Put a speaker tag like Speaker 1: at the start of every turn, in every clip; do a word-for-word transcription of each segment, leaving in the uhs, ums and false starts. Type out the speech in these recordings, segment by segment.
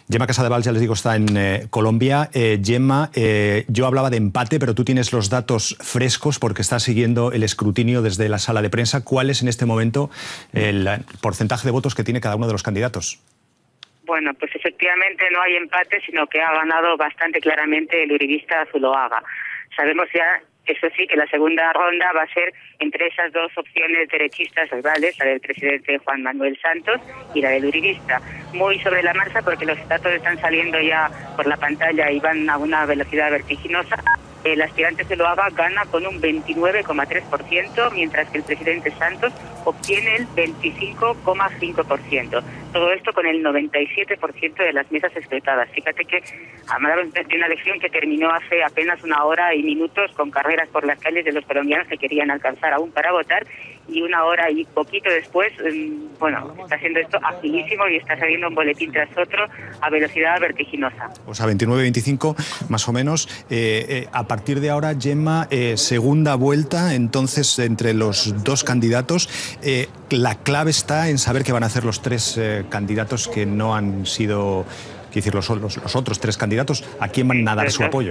Speaker 1: Gemma Casadevall, ya les digo, está en eh, Colombia. Eh, Gemma, eh, yo hablaba de empate, pero tú tienes los datos frescos porque estás siguiendo el escrutinio desde la sala de prensa. ¿Cuál es en este momento el porcentaje de votos que tiene cada uno de los candidatos?
Speaker 2: Bueno, pues efectivamente no hay empate, sino que ha ganado bastante claramente el uribista Zuloaga. Sabemos ya, eso sí, que la segunda ronda va a ser entre esas dos opciones derechistas rivales, la del presidente Juan Manuel Santos y la del uribista. Muy sobre la marcha porque los datos están saliendo ya por la pantalla y van a una velocidad vertiginosa. El aspirante Zuloaga gana con un veintinueve coma tres por ciento, mientras que el presidente Santos obtiene el veinticinco coma cinco por ciento. Todo esto con el noventa y siete por ciento de las mesas escrutadas. Fíjate que hablamos de una elección que terminó hace apenas una hora y minutos con carreras por las calles de los colombianos que querían alcanzar aún para votar, y una hora y poquito después, bueno, está haciendo esto agilísimo y está saliendo un boletín tras otro a velocidad vertiginosa.
Speaker 1: O sea, veintinueve veinticinco más o menos. Eh, eh, a partir de ahora, Gemma, eh, segunda vuelta, entonces, entre los dos candidatos. Eh, la clave está en saber qué van a hacer los tres eh, candidatos que no han sido, quiero decir, los, los, los otros tres candidatos. ¿A quién van a dar su apoyo?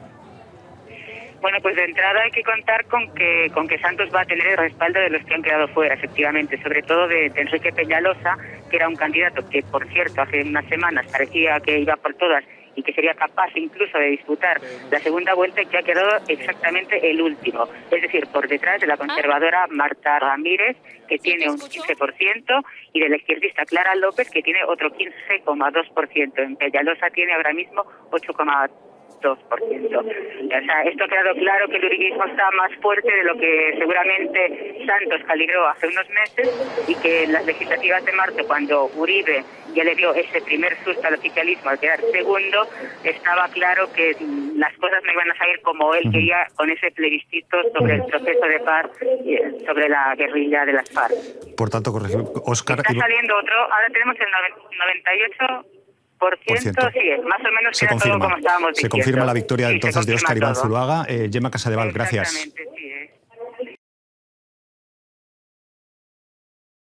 Speaker 2: Bueno, pues de entrada hay que contar con que con que Santos va a tener el respaldo de los que han quedado fuera, efectivamente, sobre todo de, de Enrique Peñalosa, que era un candidato que, por cierto, hace unas semanas parecía que iba por todas y que sería capaz incluso de disputar la segunda vuelta, y que ha quedado exactamente el último. Es decir, por detrás de la conservadora Marta Ramírez, que tiene un quince por ciento, y de la izquierdista Clara López, que tiene otro quince coma dos por ciento. En Peñalosa tiene ahora mismo ocho coma dos por ciento. O sea, esto ha quedado claro que el uribismo está más fuerte de lo que seguramente Santos calibró hace unos meses, y que en las legislativas de marzo, cuando Uribe ya le dio ese primer susto al oficialismo al quedar segundo, estaba claro que las cosas no iban a salir como él quería, con ese plebiscito sobre el proceso de paz, sobre la guerrilla de las FARC.
Speaker 1: Por tanto, Óscar...
Speaker 2: Está saliendo otro, ahora tenemos el noventa y ocho por ciento, sí, más o menos
Speaker 1: se
Speaker 2: queda
Speaker 1: confirma,
Speaker 2: todo como estábamos diciendo.
Speaker 1: Se confirma la victoria
Speaker 2: sí,
Speaker 1: entonces de Óscar Iván Zuloaga. Eh, Gemma Casadevall, gracias.